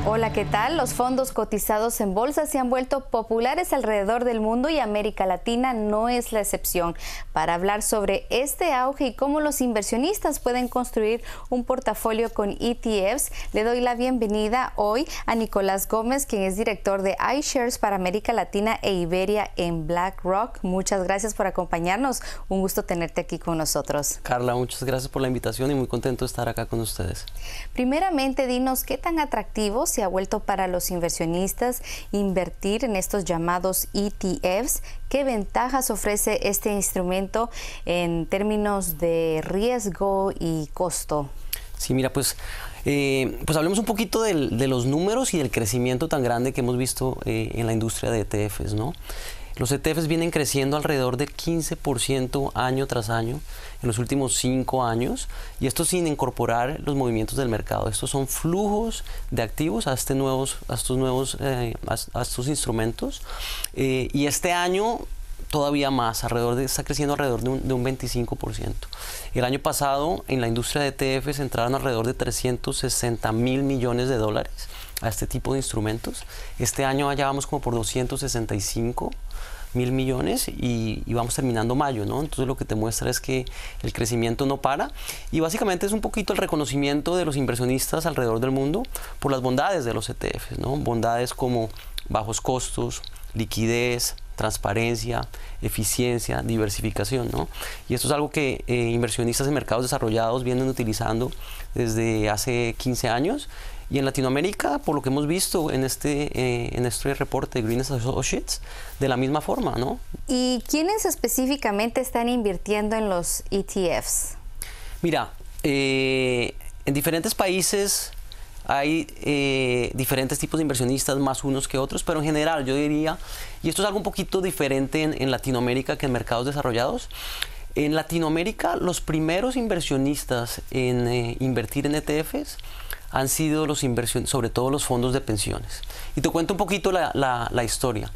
Hola, ¿qué tal? Los fondos cotizados en bolsa se han vuelto populares alrededor del mundo y América Latina no es la excepción. Para hablar sobre este auge y cómo los inversionistas pueden construir un portafolio con ETFs, le doy la bienvenida hoy a Nicolás Gómez, quien es director de iShares para América Latina e Iberia en BlackRock. Muchas gracias por acompañarnos. Un gusto tenerte aquí con nosotros. Carla, muchas gracias por la invitación y muy contento de estar acá con ustedes. Primeramente, dinos qué tan atractivo se ha vuelto para los inversionistas invertir en estos llamados ETFs. ¿Qué ventajas ofrece este instrumento en términos de riesgo y costo? Sí, mira, pues hablemos un poquito de los números y del crecimiento tan grande que hemos visto en la industria de ETFs, ¿no? Los ETFs vienen creciendo alrededor del 15% año tras año en los últimos 5 años, y esto sin incorporar los movimientos del mercado. Estos son flujos de activos a estos instrumentos, y este año todavía más, está creciendo alrededor de un 25%. El año pasado en la industria de ETFs entraron alrededor de 360.000 millones de dólares a este tipo de instrumentos. Este año ya vamos como por 265.000 millones y vamos terminando mayo, ¿no? Entonces lo que te muestra es que el crecimiento no para, y básicamente es un poquito el reconocimiento de los inversionistas alrededor del mundo por las bondades de los ETFs, ¿no? Bondades como bajos costos, liquidez, transparencia, eficiencia, diversificación, ¿no? Y esto es algo que inversionistas en mercados desarrollados vienen utilizando desde hace 15 años. Y en Latinoamérica, por lo que hemos visto en este reporte de Green Associates, de la misma forma, ¿no? ¿Y quiénes específicamente están invirtiendo en los ETFs? Mira, en diferentes países hay diferentes tipos de inversionistas, más unos que otros, pero en general yo diría, y esto es algo un poquito diferente en Latinoamérica que en mercados desarrollados. En Latinoamérica, los primeros inversionistas en invertir en ETFs han sido sobre todo los fondos de pensiones. Y te cuento un poquito la historia.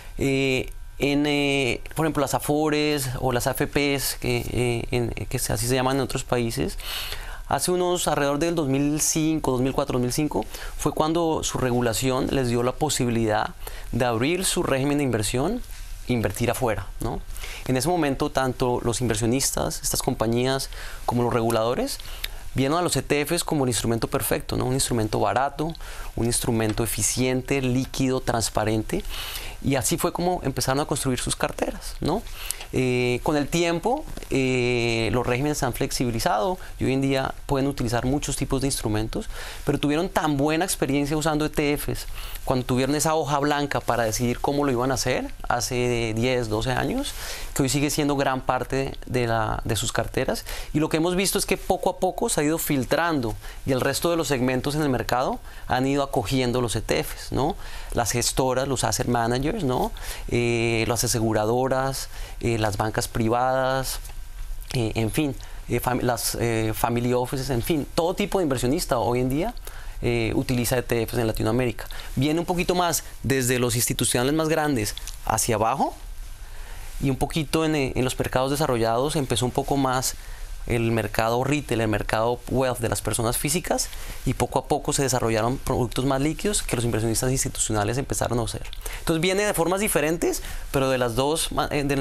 Por ejemplo, las Afores o las AFPs, que así se llaman en otros países, hace alrededor del 2005, 2004, 2005, fue cuando su regulación les dio la posibilidad de abrir su régimen de inversión e invertir afuera, ¿no? En ese momento, tanto los inversionistas, estas compañías, como los reguladores, vieron a los ETFs como el instrumento perfecto, ¿no? Un instrumento barato, un instrumento eficiente, líquido, transparente, y así fue como empezaron a construir sus carteras, ¿no? Con el tiempo, los regímenes se han flexibilizado y hoy en día pueden utilizar muchos tipos de instrumentos, pero tuvieron tan buena experiencia usando ETFs cuando tuvieron esa hoja blanca para decidir cómo lo iban a hacer hace 10, 12 años, que hoy sigue siendo gran parte de sus carteras. Y lo que hemos visto es que poco a poco se ha ido filtrando y el resto de los segmentos en el mercado han ido acogiendo los ETFs, ¿no? Las gestoras, los asset managers, ¿no? Las aseguradoras, las bancas privadas, en fin, las family offices, en fin, todo tipo de inversionista hoy en día utiliza ETFs en Latinoamérica. Viene un poquito más desde los institucionales más grandes hacia abajo, y un poquito en los mercados desarrollados empezó un poco más el mercado retail, el mercado wealth de las personas físicas, y poco a poco se desarrollaron productos más líquidos que los inversionistas institucionales empezaron a hacer. Entonces viene de formas diferentes, pero en las dos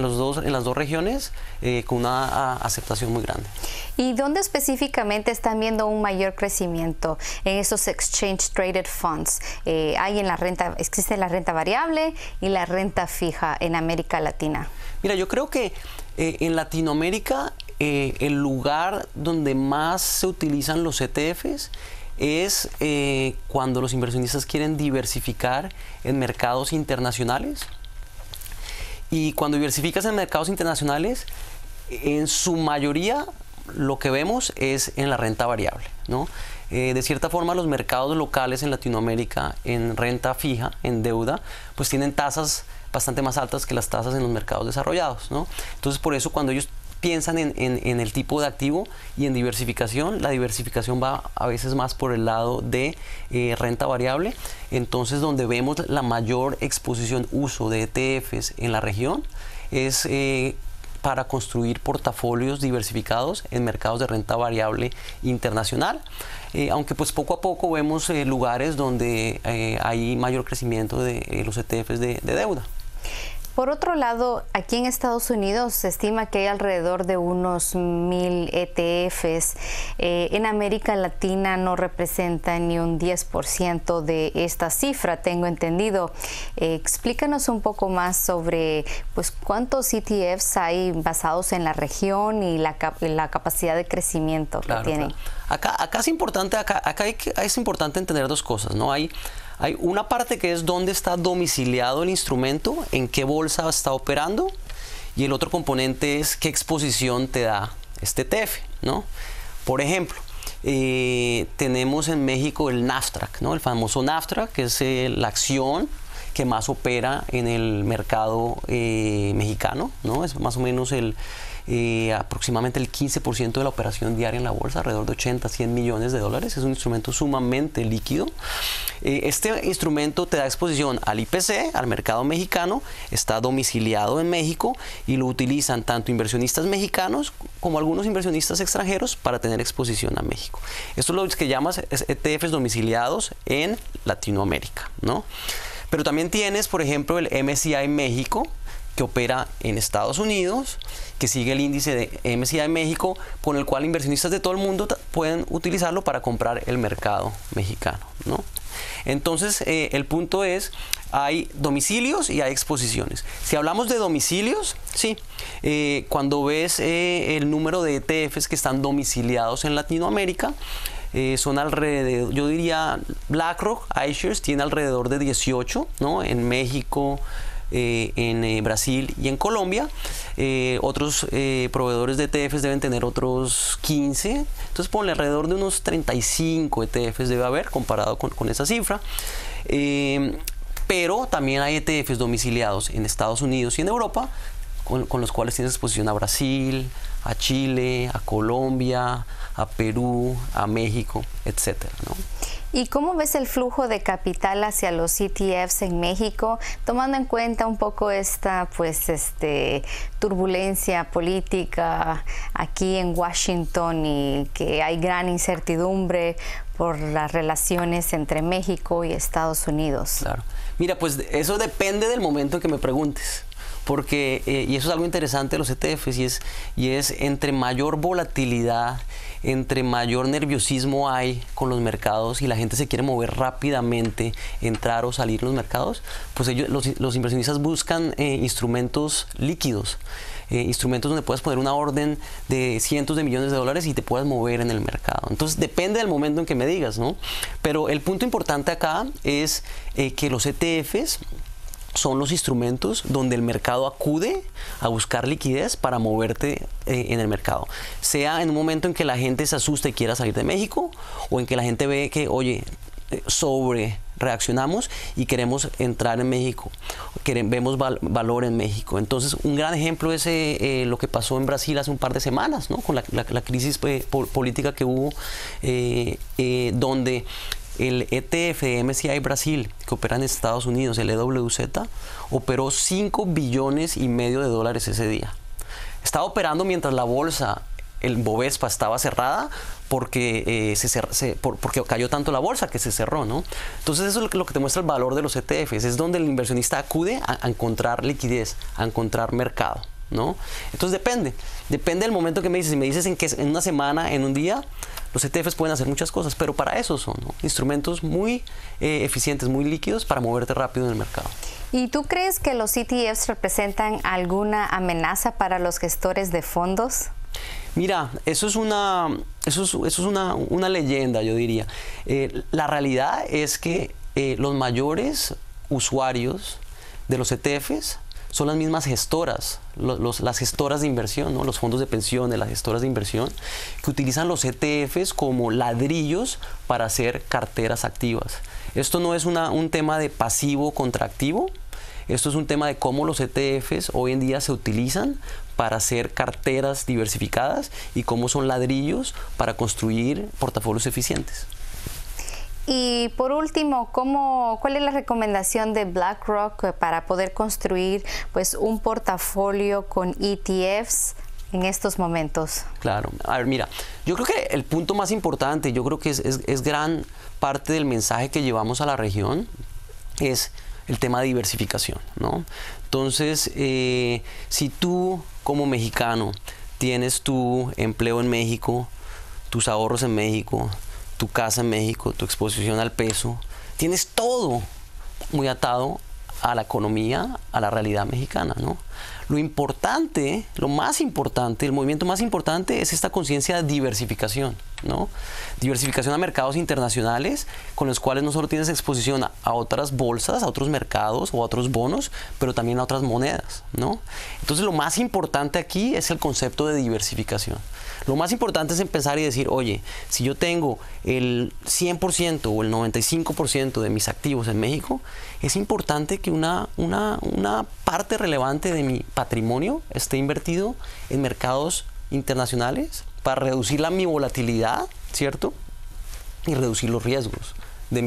regiones con una aceptación muy grande. ¿Y dónde específicamente están viendo un mayor crecimiento en estos exchange traded funds? Existe la renta variable y la renta fija en América Latina. Mira, yo creo que en Latinoamérica el lugar donde más se utilizan los ETFs es cuando los inversionistas quieren diversificar en mercados internacionales. Y cuando diversificas en mercados internacionales, en su mayoría lo que vemos es en la renta variable, ¿no? De cierta forma, los mercados locales en Latinoamérica en renta fija, en deuda, pues tienen tasas bastante más altas que las tasas en los mercados desarrollados, ¿no? Entonces, por eso cuando ellos piensan en el tipo de activo y en diversificación, la diversificación va a veces más por el lado de renta variable. Entonces, donde vemos la mayor exposición, uso de ETFs en la región es para construir portafolios diversificados en mercados de renta variable internacional. Aunque pues poco a poco vemos lugares donde hay mayor crecimiento de los ETFs de deuda. Por otro lado, aquí en Estados Unidos se estima que hay alrededor de unos 1000 ETFs. En América Latina no representa ni un 10% de esta cifra, tengo entendido. Explícanos un poco más sobre pues, cuántos ETFs hay basados en la región y la capacidad de crecimiento que tienen. Claro. Acá es importante, es importante entender dos cosas, ¿no? Hay una parte que es dónde está domiciliado el instrumento, en qué bolsa está operando, y el otro componente es qué exposición te da este ETF, ¿no? Por ejemplo, tenemos en México el Nasdaq, ¿no? El famoso Nasdaq, que es la acción que más opera en el mercado mexicano, ¿no? Es más o menos aproximadamente el 15% de la operación diaria en la bolsa, alrededor de 80 a 100 millones de dólares. Es un instrumento sumamente líquido. Este instrumento te da exposición al IPC, al mercado mexicano, está domiciliado en México y lo utilizan tanto inversionistas mexicanos como algunos inversionistas extranjeros para tener exposición a México. Esto es lo que llamas ETFs domiciliados en Latinoamérica, ¿no? Pero también tienes, por ejemplo, el MSCI México, que opera en Estados Unidos, que sigue el índice de MSCI México, con el cual inversionistas de todo el mundo pueden utilizarlo para comprar el mercado mexicano, ¿no? Entonces, el punto es, hay domicilios y hay exposiciones. Si hablamos de domicilios, sí, cuando ves el número de ETFs que están domiciliados en Latinoamérica, son alrededor, yo diría, BlackRock, iShares tiene alrededor de 18, ¿no? En México, en Brasil y en Colombia. Otros proveedores de ETFs deben tener otros 15. Entonces ponle alrededor de unos 35 ETFs debe haber comparado con esa cifra. Pero también hay ETFs domiciliados en Estados Unidos y en Europa con los cuales tienes exposición a Brasil, a Chile, a Colombia, a Perú, a México, etcétera, ¿no? ¿Y cómo ves el flujo de capital hacia los ETFs en México, tomando en cuenta un poco esta turbulencia política aquí en Washington y que hay gran incertidumbre por las relaciones entre México y Estados Unidos? Claro. Mira, pues eso depende del momento en que me preguntes. Porque, y eso es algo interesante de los ETFs, y es entre mayor volatilidad, entre mayor nerviosismo hay con los mercados y la gente se quiere mover rápidamente, entrar o salir en los mercados, pues los inversionistas buscan instrumentos líquidos, instrumentos donde puedas poner una orden de cientos de millones de dólares y te puedas mover en el mercado. Entonces depende del momento en que me digas, ¿no? Pero el punto importante acá es que los ETFs son los instrumentos donde el mercado acude a buscar liquidez para moverte en el mercado. Sea en un momento en que la gente se asusta y quiera salir de México, o en que la gente ve que, oye, reaccionamos y queremos entrar en México, vemos valor en México. Entonces, un gran ejemplo es lo que pasó en Brasil hace un par de semanas, ¿no? Con la crisis política que hubo, donde el ETF de MSCI Brasil, que opera en Estados Unidos, el EWZ, operó 5,5 billones de dólares ese día. Estaba operando mientras la bolsa, el Bovespa, estaba cerrada porque, porque cayó tanto la bolsa que se cerró, ¿no? Entonces eso es lo que te muestra el valor de los ETFs, es donde el inversionista acude a encontrar liquidez, a encontrar mercado, ¿no? Entonces depende del momento que me dices. Si me dices en una semana, en un día, los ETFs pueden hacer muchas cosas, pero para eso son, ¿no? Instrumentos muy eficientes, muy líquidos para moverte rápido en el mercado. ¿Y tú crees que los ETFs representan alguna amenaza para los gestores de fondos? Mira, eso es una leyenda, yo diría. La realidad es que los mayores usuarios de los ETFs son las mismas gestoras, las gestoras de inversión, ¿no? Los fondos de pensiones, las gestoras de inversión, que utilizan los ETFs como ladrillos para hacer carteras activas. Esto no es un tema de pasivo contra activo, esto es un tema de cómo los ETFs hoy en día se utilizan para hacer carteras diversificadas y cómo son ladrillos para construir portafolios eficientes. Y por último, ¿cuál es la recomendación de BlackRock para poder construir pues un portafolio con ETFs en estos momentos? Claro. A ver, mira, yo creo que el punto más importante, yo creo que es gran parte del mensaje que llevamos a la región, es el tema de diversificación, ¿no? Entonces, si tú como mexicano tienes tu empleo en México, tus ahorros en México, tu casa en México, tu exposición al peso, tienes todo muy atado a la economía, a la realidad mexicana, ¿no? Lo importante, lo más importante, el movimiento más importante es esta conciencia de diversificación, ¿no? Diversificación a mercados internacionales con los cuales no solo tienes exposición a otras bolsas, a otros mercados o a otros bonos, pero también a otras monedas, ¿no? Entonces lo más importante aquí es el concepto de diversificación. Lo más importante es empezar y decir, oye, si yo tengo el 100% o el 95% de mis activos en México, es importante que una parte relevante de mi patrimonio esté invertido en mercados internacionales para reducir mi volatilidad, ¿cierto? Y reducir los riesgos de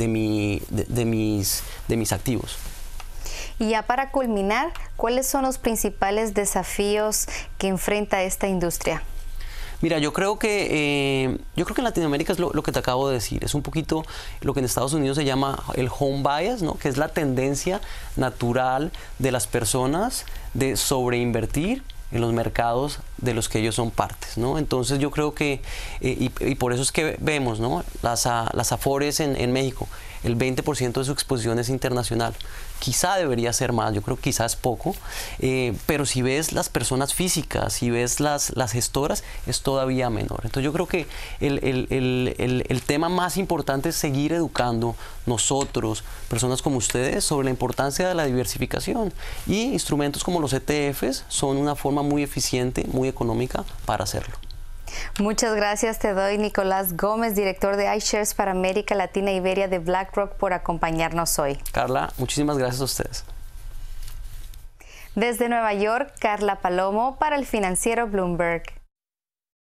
mis activos. Y ya para culminar, ¿cuáles son los principales desafíos que enfrenta esta industria? Mira, yo creo que en Latinoamérica es lo que te acabo de decir. Es un poquito lo que en Estados Unidos se llama el home bias, ¿no? Que es la tendencia natural de las personas de sobreinvertir en los mercados de los que ellos son partes, ¿no? Entonces yo creo que, y por eso es que vemos, ¿no? Las Afores en México, el 20% de su exposición es internacional. Quizá debería ser más, yo creo que quizás es poco, pero si ves las personas físicas, si ves las gestoras, es todavía menor. Entonces yo creo que el tema más importante es seguir educando nosotros, personas como ustedes, sobre la importancia de la diversificación. Y instrumentos como los ETFs son una forma muy eficiente, muy económica para hacerlo. Muchas gracias te doy, Nicolás Gómez, director de iShares para América Latina e Iberia de BlackRock, por acompañarnos hoy. Carla, muchísimas gracias a ustedes. Desde Nueva York, Carla Palomo para el financiero Bloomberg.